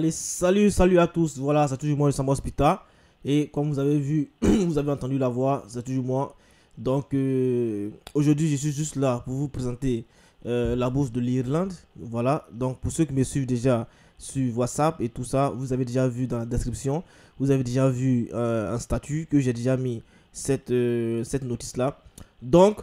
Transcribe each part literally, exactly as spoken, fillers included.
Allez, salut, salut à tous. Voilà, c'est toujours moi, le Samba Hospital. Et comme vous avez vu, vous avez entendu la voix, c'est toujours moi. Donc, euh, aujourd'hui, je suis juste là pour vous présenter euh, la bourse de l'Irlande. Voilà, donc pour ceux qui me suivent déjà sur WhatsApp et tout ça, vous avez déjà vu dans la description, vous avez déjà vu euh, un statut que j'ai déjà mis cette, euh, cette notice-là. Donc,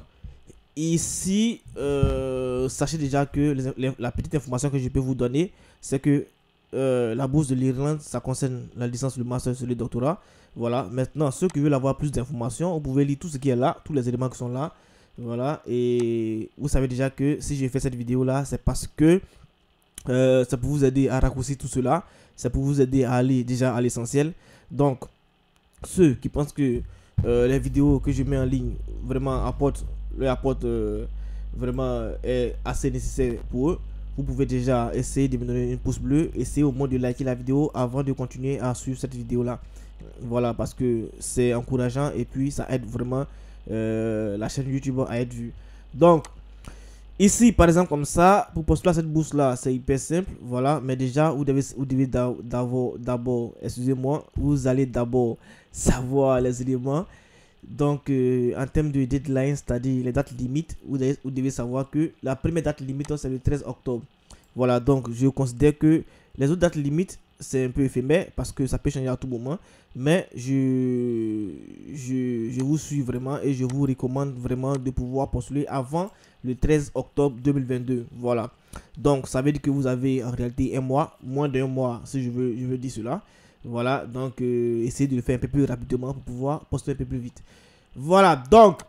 ici, euh, sachez déjà que les- les- la petite information que je peux vous donner, c'est que euh, la bourse de l'Irlande, ça concerne la licence, le master sur le doctorat. Voilà, maintenant, ceux qui veulent avoir plus d'informations, vous pouvez lire tout ce qui est là, tous les éléments qui sont là. Voilà, et vous savez déjà que si j'ai fait cette vidéo-là, c'est parce que euh, c'est pour vous aider à raccourcir tout cela. C'est pour vous aider à aller déjà à l'essentiel. Donc, ceux qui pensent que euh, les vidéos que je mets en ligne vraiment apportent, leur apportent euh, vraiment est assez nécessaire pour eux, vous pouvez déjà essayer de me donner un pouce bleu, essayer au moins de liker la vidéo avant de continuer à suivre cette vidéo là. Voilà, parce que c'est encourageant et puis ça aide vraiment euh, la chaîne YouTube à être vue. Donc, ici, par exemple, comme ça, pour postuler à cette bourse-là, c'est hyper simple, voilà. Mais déjà, vous devez, vous devez d'abord, d'abord, excusez-moi, vous allez d'abord savoir les éléments. Donc, euh, en termes de deadline, c'est-à-dire les dates limites, vous devez, vous devez savoir que la première date limite, c'est le treize octobre. Voilà, donc je considère que les autres dates limites, c'est un peu éphémère parce que ça peut changer à tout moment. Mais je, je, je vous suis vraiment et je vous recommande vraiment de pouvoir postuler avant le treize octobre deux mille vingt-deux. Voilà. Donc, ça veut dire que vous avez en réalité un mois, moins d'un mois, si je veux, je veux dire cela. Voilà. Donc, euh, essayez de le faire un peu plus rapidement pour pouvoir postuler un peu plus vite. Voilà. Donc,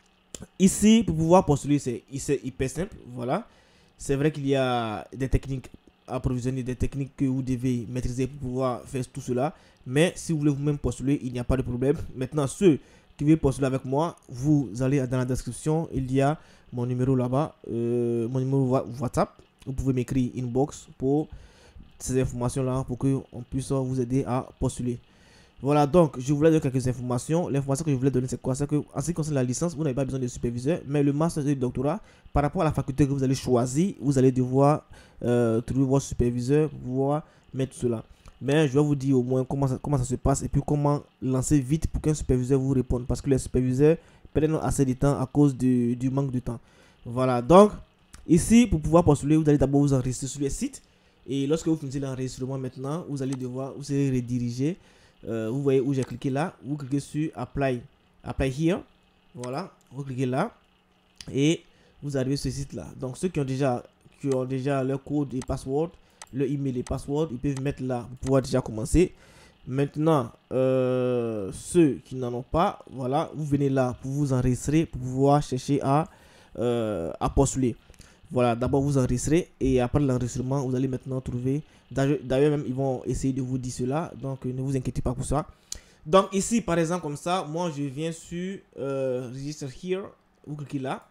ici, pour pouvoir postuler, c'est hyper simple. Voilà. C'est vrai qu'il y a des techniques à provisionner, des techniques que vous devez maîtriser pour pouvoir faire tout cela. Mais si vous voulez vous-même postuler, il n'y a pas de problème. Maintenant, ceux qui veulent postuler avec moi, vous allez dans la description, il y a mon numéro là-bas, euh, mon numéro WhatsApp. Vous pouvez m'écrire inbox pour ces informations-là, pour qu'on puisse vous aider à postuler. Voilà, donc je voulais donner quelques informations. L'information que je voulais donner, c'est quoi? C'est que en ce qui concerne la licence, vous n'avez pas besoin de superviseur, mais le master et le doctorat, par rapport à la faculté que vous allez choisir, vous allez devoir euh, trouver votre superviseur pour pouvoir mettre cela. Mais je vais vous dire au moins comment ça, comment ça se passe et puis comment lancer vite pour qu'un superviseur vous réponde. Parce que les superviseurs prennent assez de temps à cause du, du manque de temps. Voilà, donc ici, pour pouvoir postuler, vous allez d'abord vous enregistrer sur le site. Et lorsque vous finissez l'enregistrement maintenant, vous allez devoir, vous serez redirigé. Euh, vous voyez où j'ai cliqué là, vous cliquez sur apply, apply here, voilà, vous cliquez là et vous arrivez sur ce site là. Donc ceux qui ont déjà, qui ont déjà leur code et password, le email et password, ils peuvent mettre là pour pouvoir déjà commencer. Maintenant, euh, ceux qui n'en ont pas, voilà, vous venez là pour vous enregistrer, pour pouvoir chercher à, euh, à postuler. Voilà, d'abord vous enregistrez et après l'enregistrement, vous allez maintenant trouver. D'ailleurs, même ils vont essayer de vous dire cela, donc euh, ne vous inquiétez pas pour ça. Donc ici, par exemple, comme ça, moi je viens sur euh, Register Here, vous cliquez là,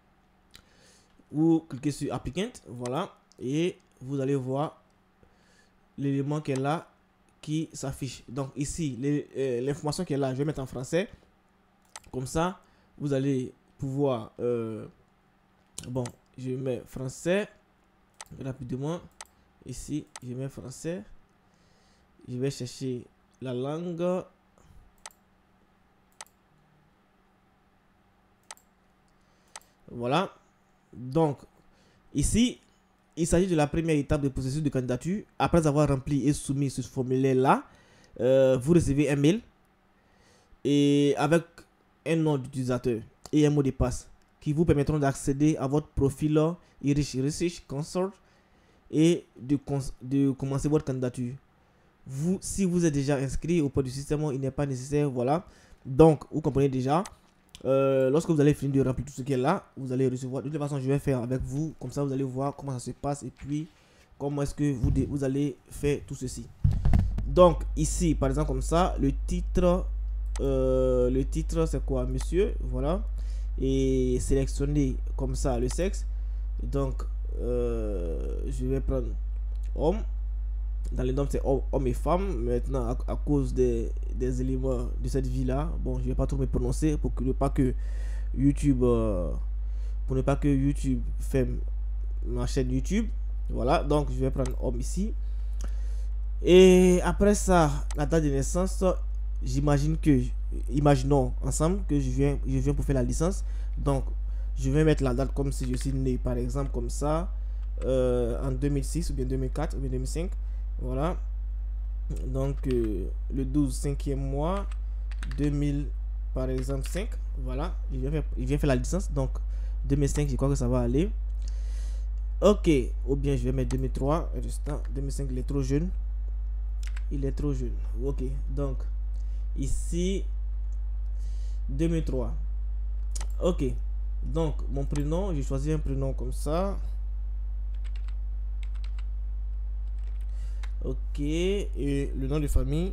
vous cliquez sur Applicant, voilà, et vous allez voir l'élément qui est là qui s'affiche. Donc ici, l'information euh, qui est là, je vais mettre en français, comme ça, vous allez pouvoir. Euh, bon. Je mets français rapidement. Ici, je mets français. Je vais chercher la langue. Voilà. Donc, ici, il s'agit de la première étape du processus de candidature. Après avoir rempli et soumis ce formulaire-là, euh, vous recevez un mail et avec un nom d'utilisateur et un mot de passe qui vous permettront d'accéder à votre profil Irish Research Consort et de, de commencer votre candidature. Vous, si vous êtes déjà inscrit auprès du système, il n'est pas nécessaire, voilà. Donc, vous comprenez déjà, euh, lorsque vous allez finir de remplir tout ce qui est là, vous allez recevoir, de toute façon, je vais faire avec vous, comme ça, vous allez voir comment ça se passe et puis comment est-ce que vous, vous allez faire tout ceci. Donc, ici, par exemple, comme ça, le titre, euh, le titre, c'est quoi, monsieur, voilà. Et sélectionner comme ça le sexe. Donc euh, je vais prendre homme. Dans les noms c'est homme et femme. Maintenant à, à cause des, des éléments de cette vie là, bon, je vais pas trop me prononcer pour que ne pas que YouTube euh, pour ne pas que YouTube fait ma chaîne YouTube. Voilà, donc je vais prendre homme ici. Et après ça, la date de naissance, j'imagine que, imaginons ensemble que je viens, je viens pour faire la licence. Donc, je vais mettre la date comme si je suis né, par exemple, comme ça, euh, en deux mille six ou bien deux mille quatre ou bien deux mille cinq. Voilà. Donc, euh, le douze, cinquième mois, deux mille, par exemple, cinq. Voilà. Il vient, faire, il vient faire la licence. Donc, deux mille cinq, je crois que ça va aller. Ok. Ou bien, je vais mettre deux mille trois. deux mille cinq, il est trop jeune. Il est trop jeune. Ok. Donc, ici, deux mille trois. Ok. Donc, mon prénom, j'ai choisi un prénom comme ça. Ok. Et le nom de famille.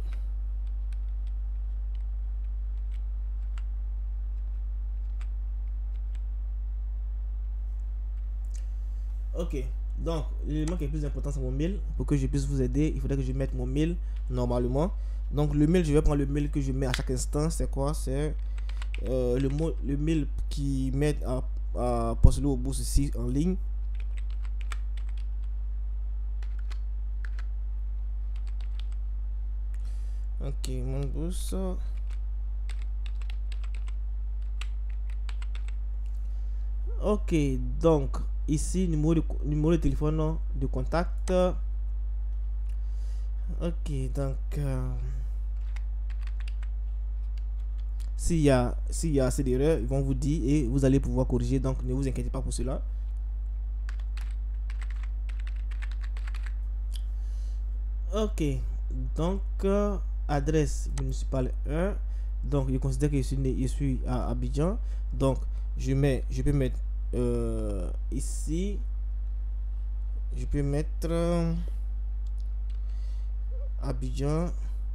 Ok. Donc, l'élément qui est plus important, c'est mon mail. Pour que je puisse vous aider, il faudrait que je mette mon mail normalement. Donc, le mail, je vais prendre le mail que je mets à chaque instant. C'est quoi? C'est euh, le, mot, le mail qui met à, à postuler au bourse ici en ligne. Ok, mon bourse. Ok, donc ici numéro de, numéro de téléphone de contact. Ok, donc euh, s'il y a s'il y a assez d'erreurs, ils vont vous dire et vous allez pouvoir corriger. Donc ne vous inquiétez pas pour cela. Ok, donc euh, adresse municipale un. Donc je considère que je suis né, je suis à Abidjan. Donc je mets, je peux mettre euh, ici, je peux mettre euh, Abidjan.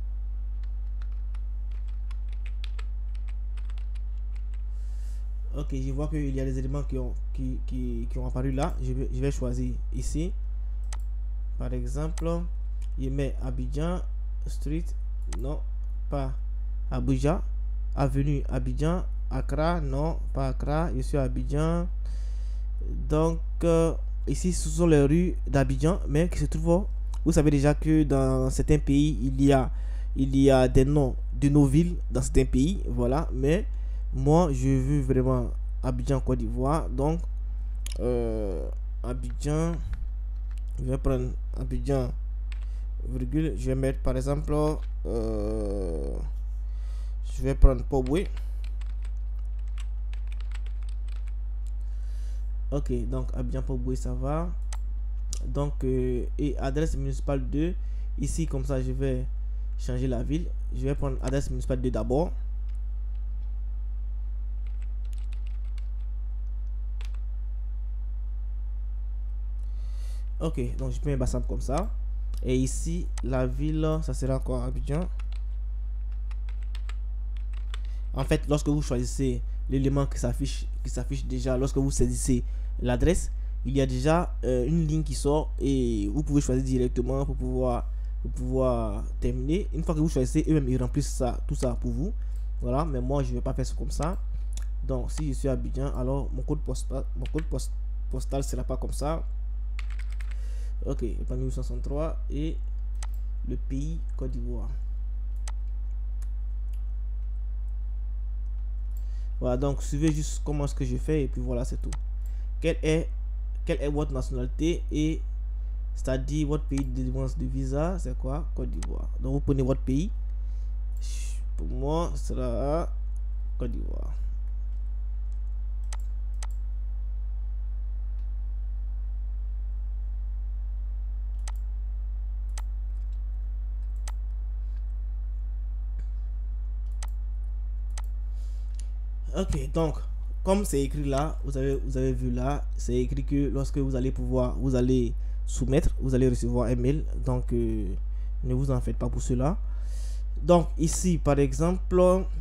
Ok, je vois qu'il y a des éléments qui ont, qui, qui, qui ont apparu là. Je vais, je vais choisir ici. Par exemple, je mets Abidjan Street. Non, pas Abuja. Avenue Abidjan. Accra. Non, pas Accra. Je suis à Abidjan. Donc, euh, ici, ce sont les rues d'Abidjan. Mais qui se trouvent. Vous savez déjà que dans certains pays, il y a, il y a des noms de nos villes dans certains pays. Voilà. Mais moi, je veux vraiment Abidjan, Côte d'Ivoire. Donc, euh, Abidjan. Je vais prendre Abidjan, virgule. Je vais mettre par exemple. Euh, je vais prendre Pobwe. Ok, donc Abidjan, Pobwe, ça va. Donc, euh, et adresse municipale deux. Ici, comme ça, je vais changer la ville. Je vais prendre adresse municipale deux d'abord. Ok, donc je mets un bassin comme ça. Et ici, la ville, ça sera quoi? Abidjan. En fait, lorsque vous choisissez l'élément qui s'affiche, qui s'affiche déjà, lorsque vous saisissez l'adresse, il y a déjà euh, une ligne qui sort et vous pouvez choisir directement pour pouvoir, pour pouvoir terminer. Une fois que vous choisissez, eux-mêmes ils remplissent ça, tout ça pour vous. Voilà, mais moi je vais pas faire ça comme ça. Donc si je suis à Abidjan, alors mon code postal, mon code post, postal sera pas comme ça. Ok, huit cent soixante-trois et le pays Côte d'Ivoire. Voilà, donc suivez juste comment est-ce que je fais et puis voilà, c'est tout. Quelle est, quelle est votre nationalité et c'est-à-dire votre pays de délivrance de visa, c'est quoi? Côte d'Ivoire. Donc vous prenez votre pays. Pour moi, ce sera Côte d'Ivoire. Ok, donc comme c'est écrit là, vous avez, vous avez vu là, c'est écrit que lorsque vous allez pouvoir, vous allez soumettre, vous allez recevoir un mail. Donc euh, ne vous en faites pas pour cela. Donc ici par exemple,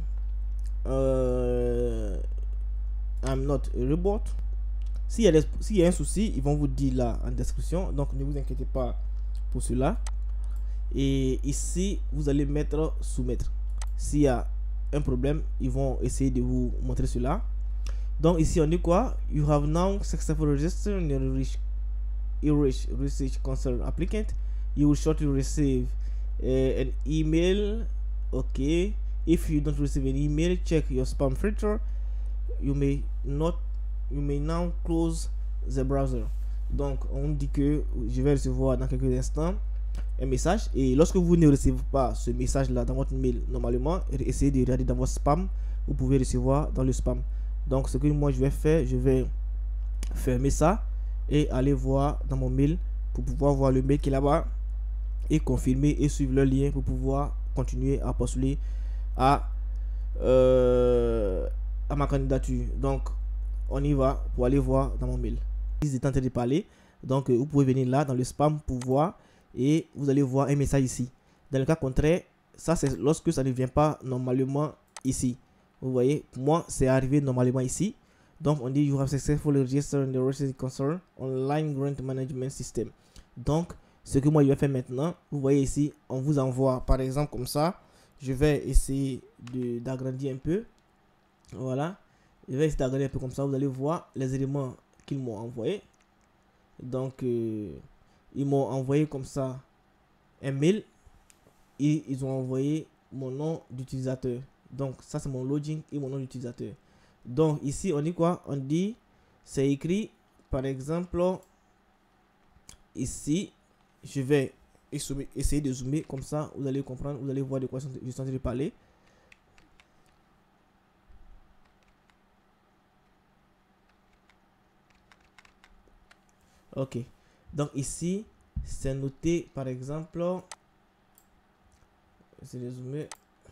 euh, I'm not a robot. S'il y, a s'il y a un souci, ils vont vous dire là en description. Donc ne vous inquiétez pas pour cela. Et ici, vous allez mettre soumettre. S'il y a un problème, ils vont essayer de vous montrer cela. Donc ici on dit quoi? You have now successfully registered your Irish Research Concern applicant. you will shortly receive uh, an email. Okay, if you don't receive an email, check your spam filter. You may not, you may now close the browser. Donc on dit que je vais recevoir dans quelques instants un message, et lorsque vous ne recevez pas ce message là dans votre mail, normalement essayez de regarder dans votre spam, vous pouvez recevoir dans le spam. Donc ce que moi je vais faire, je vais fermer ça et aller voir dans mon mail pour pouvoir voir le mail qui est là-bas et confirmer et suivre le lien pour pouvoir continuer à postuler à euh, à ma candidature. Donc on y va pour aller voir dans mon mail. Ils étaient en train de parler, donc vous pouvez venir là dans le spam pour voir, et vous allez voir un message ici. Dans le cas contraire, ça c'est lorsque ça ne vient pas normalement ici. Vous voyez, pour moi c'est arrivé normalement ici. Donc on dit you have successfully registered in the Research Concern Online Grant Management System. Donc ce que moi je vais faire maintenant, vous voyez ici, on vous envoie par exemple comme ça. Je vais essayer d'agrandir un peu. Voilà, je vais essayer d'agrandir un peu comme ça. Vous allez voir les éléments qu'ils m'ont envoyé. Donc euh, ils m'ont envoyé comme ça un mail et ils ont envoyé mon nom d'utilisateur. Donc ça c'est mon login et mon nom d'utilisateur. Donc ici on dit quoi? On dit, c'est écrit par exemple ici, je vais essayer de zoomer comme ça, vous allez comprendre, vous allez voir de quoi je suis en train de parler. Ok, donc ici c'est noté par exemple, c'est de zoomer.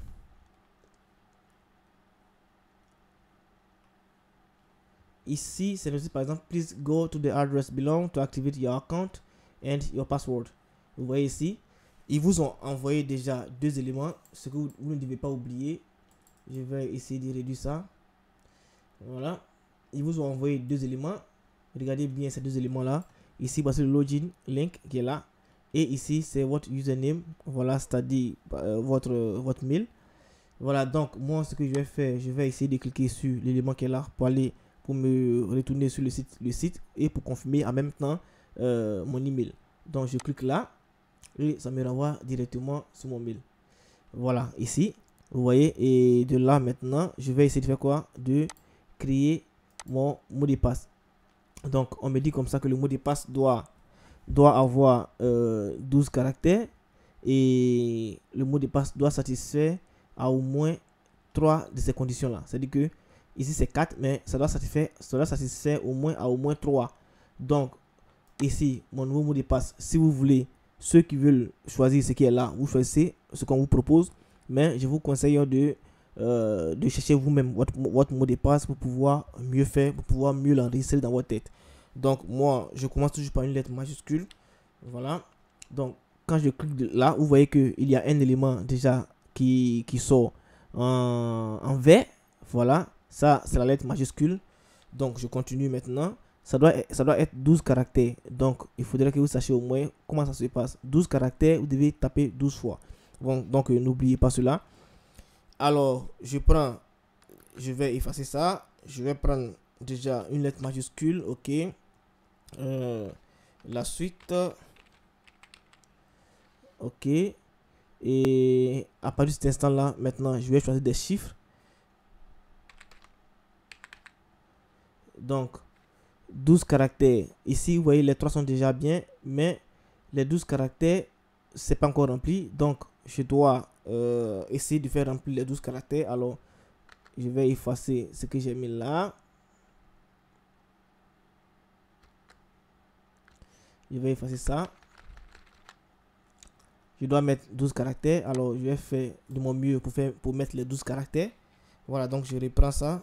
Ici c'est noté par exemple, please go to the address below to activate your account and your password. Vous voyez ici, ils vous ont envoyé déjà deux éléments, ce que vous, vous ne devez pas oublier. Je vais essayer de réduire ça. Voilà, ils vous ont envoyé deux éléments. Regardez bien ces deux éléments là. Ici voici le login link qui est là, et ici c'est votre username. Voilà, c'est-à-dire euh, votre votre mail. Voilà, donc moi ce que je vais faire, je vais essayer de cliquer sur l'élément qui est là pour aller pour me retourner sur le site le site et pour confirmer en même temps euh, mon email. Donc je clique là et ça me renvoie directement sur mon mail. Voilà, ici vous voyez, et de là maintenant je vais essayer de faire quoi? De créer mon mot de passe. Donc on me dit comme ça que le mot de passe doit doit avoir euh, douze caractères, et le mot de passe doit satisfaire à au moins trois de ces conditions là. C'est à dire que ici c'est quatre, mais ça doit satisfaire ça doit satisfaire au moins à au moins trois. Donc ici mon nouveau mot de passe, si vous voulez, ceux qui veulent choisir ce qui est là, vous choisissez ce qu'on vous propose, mais je vous conseille de euh, de chercher vous-même votre, votre mot de passe pour pouvoir mieux faire, pour pouvoir mieux l'enregistrer dans votre tête. Donc moi je commence toujours par une lettre majuscule. Voilà, donc quand je clique là, vous voyez que il y a un élément déjà qui, qui sort en, en vert. Voilà, ça c'est la lettre majuscule. Donc je continue maintenant. Ça doit, ça doit être douze caractères. Donc il faudrait que vous sachiez au moins comment ça se passe. douze caractères, vous devez taper douze fois. Bon, donc euh, n'oubliez pas cela. Alors je prends, je vais effacer ça. Je vais prendre déjà une lettre majuscule. Ok, euh, la suite. Ok, et à partir de cet instant là, maintenant je vais choisir des chiffres. Donc douze caractères. Ici vous voyez les trois sont déjà bien, mais les douze caractères c'est pas encore rempli. Donc je dois euh, essayer de faire remplir les douze caractères. Alors je vais effacer ce que j'ai mis là. Je vais effacer ça. Je dois mettre douze caractères. Alors je vais faire de mon mieux pour faire pour mettre les douze caractères. Voilà, donc je reprends ça.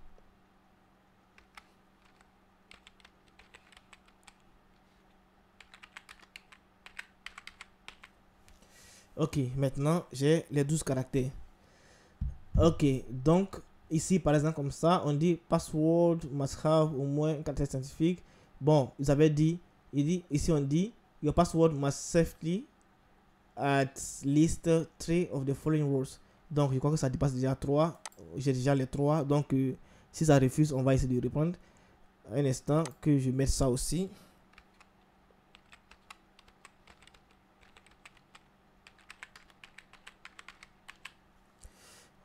Ok, maintenant j'ai les douze caractères. Ok, donc ici par exemple comme ça, on dit password must have au moins un caractère scientifique. Bon, vous avez dit, il dit ici on dit your password must safely at least three of the following words. Donc je crois que ça dépasse déjà trois. J'ai déjà les trois. Donc euh, si ça refuse, on va essayer de répondre. Un instant que je mette ça aussi.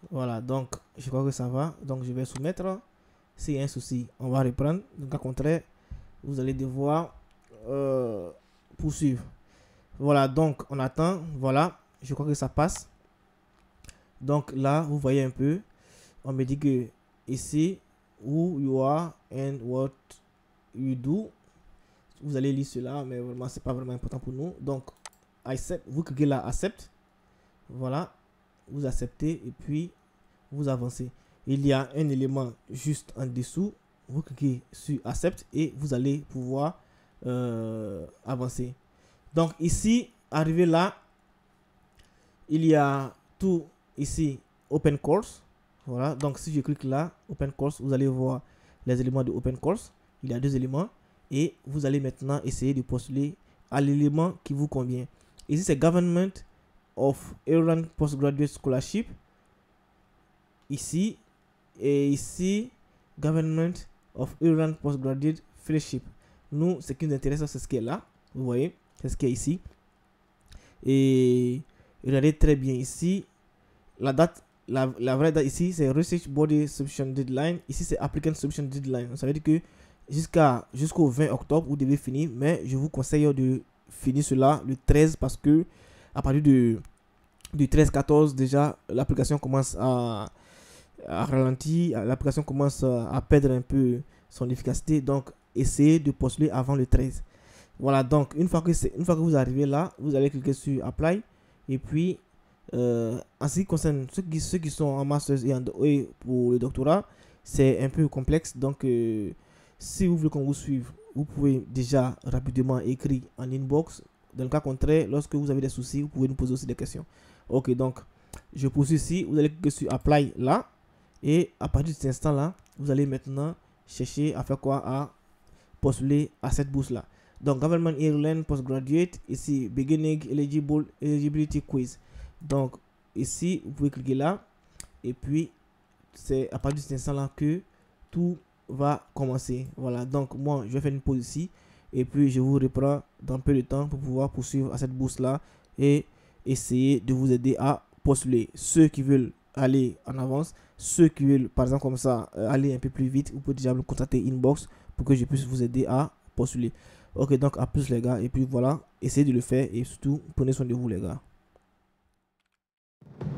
Voilà, donc je crois que ça va. Donc je vais soumettre. S'il y a un souci, on va reprendre. Donc, au contraire, vous allez devoir euh, poursuivre. Voilà, donc on attend. Voilà, je crois que ça passe. Donc là, vous voyez un peu. On me dit que ici, who you are and what you do. Vous allez lire cela, mais vraiment, c'est pas vraiment important pour nous. Donc, accept, vous cliquez là, accept. Voilà, vous acceptez et puis vous avancez. Il y a un élément juste en dessous. Vous cliquez sur accept et vous allez pouvoir euh, avancer. Donc ici, arrivé là, il y a tout ici, Open Course. Voilà, donc si je clique là, Open Course, vous allez voir les éléments de Open Course. Il y a deux éléments et vous allez maintenant essayer de postuler à l'élément qui vous convient. Ici, c'est Government of Ireland Postgraduate Scholarship. Ici, et ici, Government of Ireland Postgraduate Fellowship. Nous, ce qui nous intéresse, c'est ce qui est là. Vous voyez, c'est ce qui est ici. Et regardez très bien ici, la date, la, la vraie date ici, c'est Research Body Submission Deadline. Ici, c'est Applicant Submission Deadline. Ça veut dire que jusqu'à jusqu'au vingt octobre, vous devez finir. Mais je vous conseille de finir cela le treize parce que à partir de, du treize quatorze, déjà, l'application commence à, à ralentir. L'application commence à perdre un peu son efficacité. Donc, essayez de postuler avant le treize. Voilà, donc une fois que c'est une fois que vous arrivez là, vous allez cliquer sur Apply et puis euh, en ce qui concerne ceux qui, ceux qui sont en master et, en, et pour le doctorat, c'est un peu complexe. Donc euh, si vous voulez qu'on vous suive, vous pouvez déjà rapidement écrire en inbox. Dans le cas contraire, lorsque vous avez des soucis, vous pouvez nous poser aussi des questions. Ok, donc je poursuis ici, vous allez cliquer sur Apply là et à partir de cet instant là, vous allez maintenant chercher à faire quoi? À postuler à cette bourse là. Donc, Government Ireland Postgraduate, ici, Beginning Eligible, Eligibility Quiz. Donc, ici, vous pouvez cliquer là. Et puis, c'est à partir de cet instant-là que tout va commencer. Voilà, donc moi, je vais faire une pause ici. Et puis, je vous reprends dans peu de temps pour pouvoir poursuivre à cette bourse-là et essayer de vous aider à postuler. Ceux qui veulent aller en avance, ceux qui veulent, par exemple, comme ça, aller un peu plus vite, vous pouvez déjà me contacter inbox pour que je puisse vous aider à postuler. Ok, donc à plus les gars, et puis voilà, essayez de le faire et surtout prenez soin de vous les gars.